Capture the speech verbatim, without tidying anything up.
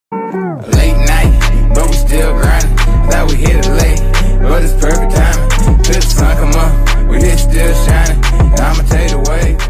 Late night, but we still grinding. Thought we hit it late, but it's perfect timing. Till the sun come up, we hit still shining. I'ma take the way.